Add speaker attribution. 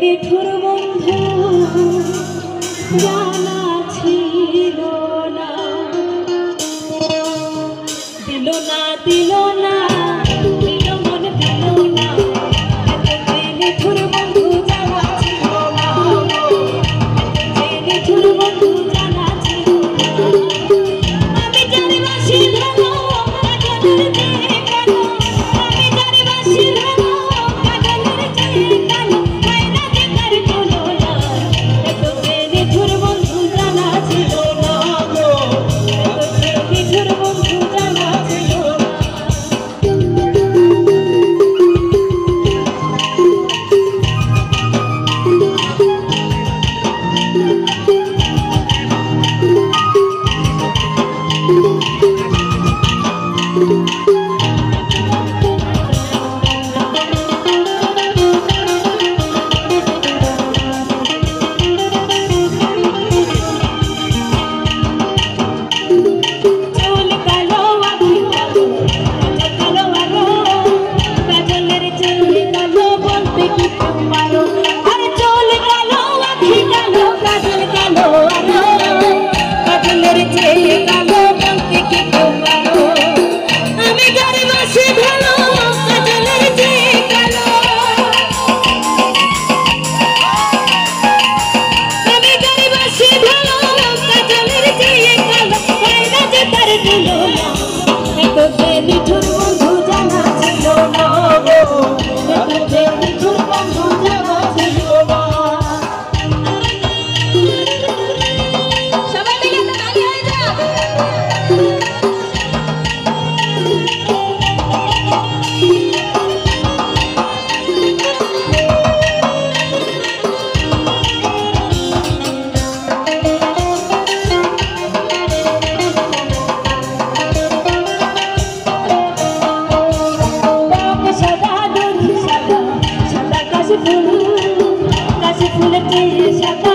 Speaker 1: নিঠুর বন্ধু জানা ছিল না, দিল না দিল না দিল মনে দিল না, নিঠুর বন্ধু জানা ছিল না, নিঠুর বন্ধু জানা ছিল না। আমি জানি বাসি ভালো কাজলের চেয়ে কালো, আমি জানি বাসি ভালো কাজলের চেয়ে কালো, মায়না যে তার তুলনা, এত যে নিঠুর বন্ধু জানা ছিল না, এত যে নিঠুর বন্ধু জানা ছিল না। কাশি ফুলের চেয়ে সাদা